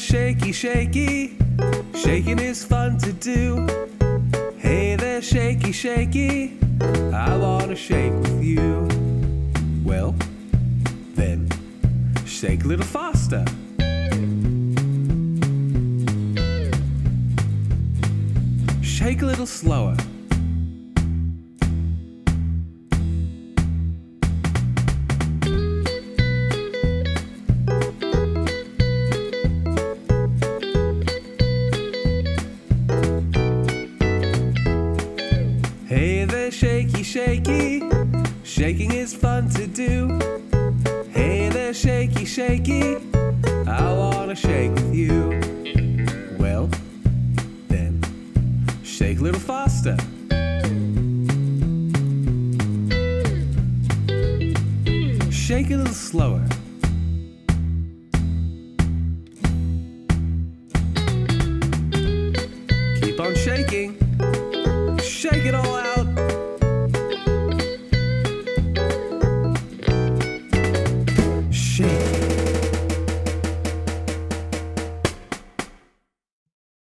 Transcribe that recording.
shaky, shaky. Shaking is fun to do. Hey there, shaky, shaky. I wanna shake with you. Well, then, shake a little faster. Shake a little slower. Hey there, shaky, shaky. Shaking is fun to do. Hey there, shaky, shaky. I wanna shake with you. Well, then, shake a little faster. Shake a little slower. Keep on shaking. Shake it all out.